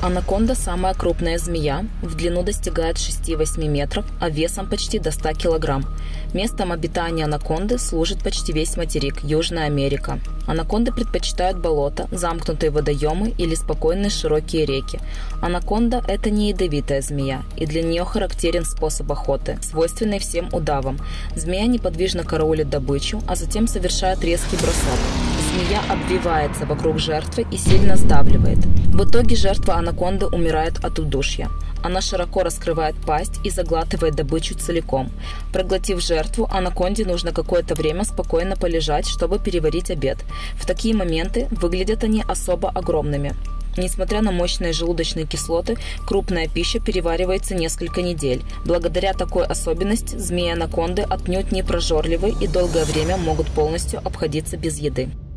Анаконда – самая крупная змея, в длину достигает 6-8 метров, а весом почти до 100 килограмм. Местом обитания анаконды служит почти весь материк Южная Америка. Анаконды предпочитают болота, замкнутые водоемы или спокойные широкие реки. Анаконда – это не ядовитая змея, и для нее характерен способ охоты, свойственный всем удавам. Змея неподвижно караулит добычу, а затем совершает резкий бросок. Змея обвивается вокруг жертвы и сильно сдавливает. В итоге жертва анаконды умирает от удушья. Она широко раскрывает пасть и заглатывает добычу целиком. Проглотив жертву, анаконде нужно какое-то время спокойно полежать, чтобы переварить обед. В такие моменты выглядят они особо огромными. Несмотря на мощные желудочные кислоты, крупная пища переваривается несколько недель. Благодаря такой особенности змеи-анаконды отнюдь не прожорливы и долгое время могут полностью обходиться без еды.